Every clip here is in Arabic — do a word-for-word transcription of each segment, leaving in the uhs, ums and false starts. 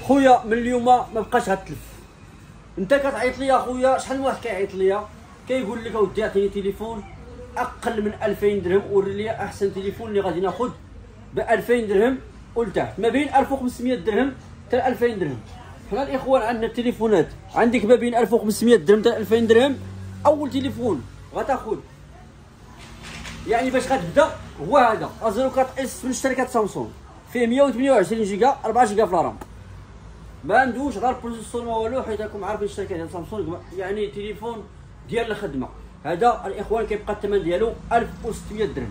خويا من اليوم ما بقاش غتلف. انت كتعيط ليا خويا، شحال من واحد كيعيط ليا كيقول لك اودي عطيني تليفون اقل من ألفين درهم، وري لي احسن تليفون اللي غادي ناخذ ب ألفين درهم ولتحت، ما بين ألف وخمسمية درهم حتى ألفين درهم. حنا الاخوان عندنا التليفونات، عندك ما بين ألف وخمسمية درهم حتى ألفين درهم. اول تليفون غتاخذ يعني باش غتبدا هو هذا أزيرو أربعة اس من شركه سامسونج، فيه مية وثمانية وعشرين جيجا أربعة جيجا في الرام، ما عندوش غير البروسيسور ما والو، حيت راكم عارفين الشركه ديال سامسونج يعني تليفون ديال الخدمه. هذا الاخوان كيبقى الثمن ديالو ألف وستمية درهم.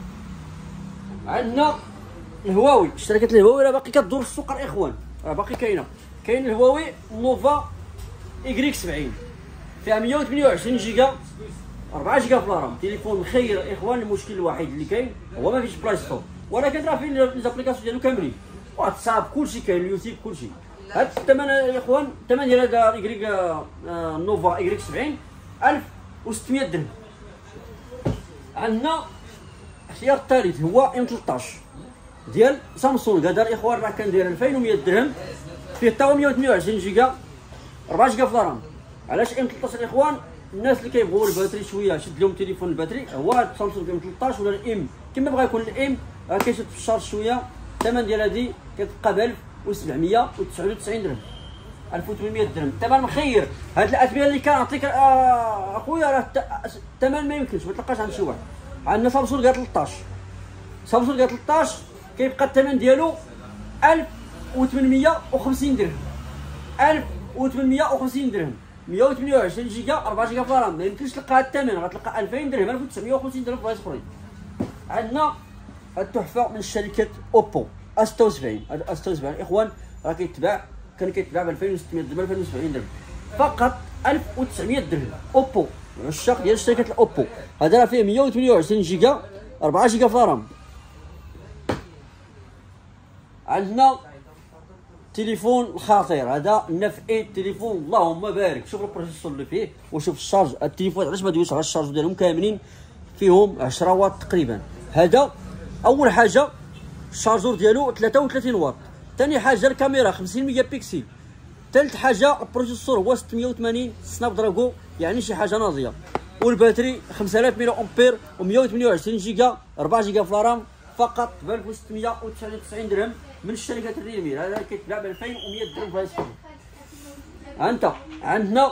عندنا الهواوي، شركه الهواوي راه باقي كدور في السوق الاخوان، راه باقي كاينه. كاين الهواوي نوفا إكس سبعين فيها مية وثمانية وعشرين جيجا أربعة جيجا في الرام، تليفون خير الاخوان. المشكل الوحيد اللي كاين هو ما فيش بلاي ستور، ولكن راه فيه لي زابليكاسيون ديالو كاملين، واتساب كلشي كاين، اليوتيوب كلشي. هاد الثمن الاخوان، الثمن ديال هذا إكريك نوفا إكس سبعين ألف وستمية درهم. عندنا الاختيار الثالث هو ام ثلاثطاش ديال سامسونج، هذا الاخوان راه كان داير ألفين ومية درهم، فيه حتى هو مية وثمانية وعشرين جيجا أربعة جيجا في الرام. علاش ام ثلاثطاش الاخوان؟ الناس اللي كيبغيو الباتري شويه شد لهم تليفون الباتري، هو هاد سامسونج ام ثلاثطاش ولا الام كما بغا يكون الام، راه كيشد في الشارج شويه. الثمن ديال هادي كتبقى ب ألف وسبعمية وتسعة وتسعين درهم، ألف وثمنمية درهم. الثمن مخير. هاد الاثمنه اللي كنعطيك آه اخويا راه الثمن ما يمكنش ما تلقاش عند شي واحد. عندنا سامسونج ثلاثطاش، سامسونج ثلاثطاش كيبقى الثمن ديالو ألف وثمنمية وخمسين درهم، ألف وثمنمية وخمسين درهم، مية وثمانية وعشرين جيجا أربعة جيجا في الرام. ما يمكنش تلقى هاد الثمن، غتلقى ألفين درهم، ألف وتسعمية وخمسين درهم في بلايص اخرين. عندنا التحفه من شركه اوبو أس ستة وسبعين، هذا أس ستة وسبعين اخوان راه كيتباع، كان كيتباع ب ألفين وستمية درهم، ألفين وسبعين درهم فقط، ألف وتسعمية درهم. اوبو عشاق ديال شركه الاوبو، هذا راه فيه مية وثمانية وعشرين جيجا أربعة جيجا في الرام. عندنا تليفون الخطير هذا نفئي، التليفون اللهم بارك، شوف البروسيسور اللي فيه وشوف الشارج. التليفون علاش ما ديوش على الشارج ديالهم كاملين، فيهم عشرة واط تقريبا. هذا اول حاجه الشارجور ديالو ثلاثة وثلاثين واط، ثاني حاجه الكاميرا خمسين ميجا بكسل، ثالث حاجه البروسيسور هو ستمية وثمانين سناب دراجون يعني شي حاجه ناضيه، والباتري خمسة آلاف ميلي امبير ومية وثمانية وعشرين جيجا أربعة جيجا في الرام، فقط ب ألف وستمية وتسعة وتسعين درهم من شركه الريلمي. هذا كيتباع ب ألفين ومية درهم في هذا. انت عندنا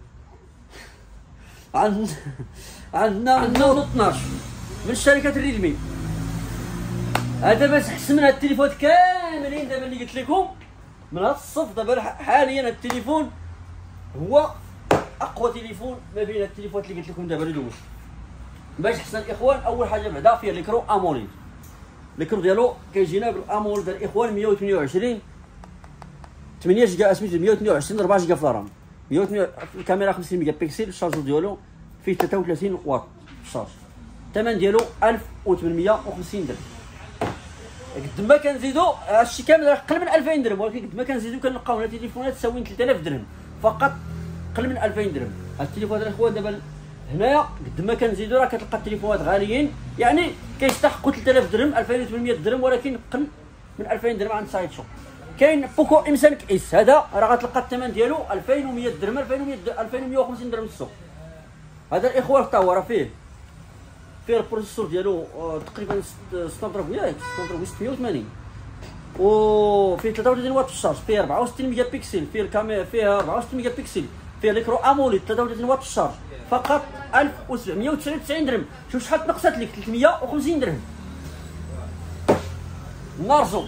عندنا عندنا النور اثناش من شركه الريلمي، هذا باش احسن من هاد التليفونات كاملين دابا اللي قلت لكم من هاد الصف. دابا حاليا هاد التليفون هو اقوى تليفون ما بين التليفونات اللي قلت لكم دابا الاول. باش احسن الاخوان، اول حاجه بعدا فيه الكرو اموليد، الكرو ديالو كيجينا بالاموليد الاخوان مية وثمانية وعشرين ثمانية جيجا اسميتو مية وثمانية وعشرين أربعة جيجا في الرام، مية وثمانية الكاميرا خمسين ميجا بكسل، الشارجور ديالو فيه ثلاثة وثلاثين واط الشارج. الثمن ديالو ألف وثمنمية وخمسين درهم. قد ما كنزيدو هادشي كامل راه قل من ألفين درهم، ولكن قد ما كنزيدو كنلقاو هنا تليفونات تساوي ثلاثة آلاف درهم فقط، قل من ألفين درهم. هاد التليفونات الاخوان دابا هنايا قد ما كنزيدو راه كتلقى التليفونات غاليين، يعني كيستحقوا ثلاثة آلاف درهم ألفين وثمنمية درهم، ولكن قل من ألفين درهم عند سايت شوب. كاين بوكو ام خمسة اس، هذا راه غتلقى الثمن ديالو ألفين ومية درهم، ألفين ومية ألفين ومية وخمسين درهم في السوق. هذا الاخوان حتى هو راه فيه فيه البروسيسور ديالو تقريبا سناب دراجون ياك سناب دراجون ستمية وثمانين، وفيه ثلاثة وثلاثين واط في الشارج، فيه أربعة وستين ميجا بكسل، فيه الكاميرا فيها أربعة وستين ميجا بكسل، فيه الكرو اموليد ثلاثة وثلاثين واط في الشارج، فقط ألف وسبعمية وتسعة وتسعين درهم. شوف شحال تنقصت لك، ثلاثمية وخمسين درهم. نارزو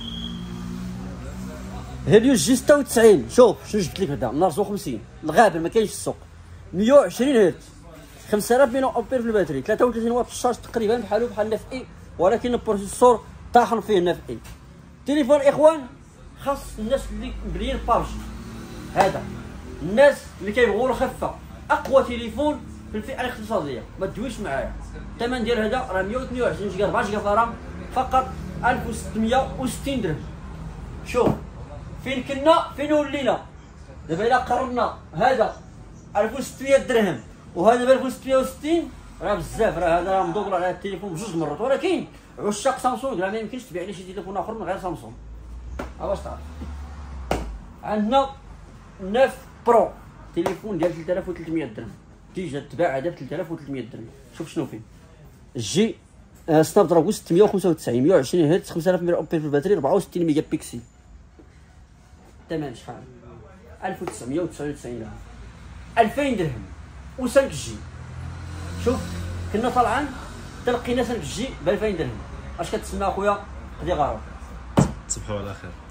هيليوس جي ستة وتسعين، شوف شنو جبت لك هذا نارزو خمسين الغابر ما كاينش في السوق، مية وعشرين هرتز، خمسة آلاف ميلي امبير في الباتري، ثلاثة وثلاثين واط في الشارج، تقريبا بحالو بحال نف اي، ولكن البروسيسور طاحن فيه نف اي. تليفون اخوان خاص الناس اللي مبنيين بابجي، هذا الناس اللي كيبغوا الخفه، اقوى تليفون في الفئه الاقتصاديه، ما تدويش معايا. الثمن ديال هذا راه مية وثمانية وعشرين جيجا أربعة جيجا في الرام، فقط ألف وستمية وستين درهم. شوف فين كنا فين ولينا دابا، الا قررنا هذا ألف وستمية درهم وهذا ب ألف وستمية وستين، راه بزاف، راه هذا راه مدوبل على هذا التليفون بجوج مرات. ولكن عشاق سامسونج راه ما يمكنش تبيع لي شي تليفون اخر من غير سامسونج، ها باش تعرف. عندنا تسعة برو تليفون ديال ثلاثة آلاف وثلاثمية درهم تيجي تباع هذا ب ثلاثة آلاف وثلاثمية درهم. شوف شنو فيه جي آه سناب دراجون ستمية وخمسة وتسعين مية وعشرين هرتز خمسة آلاف ملي امبير في الباتري أربعة وستين ميجا بيكسل. الثمن شحال؟ ألف وتسعمية وتسعة وتسعين درهم ألفين درهم و خمسة جي. شوف كنا طالعين تلقينا خمسة جي ب ألفين درهم. اش كتسنى اخويا؟ قضي غرض. تصبحوا على خير.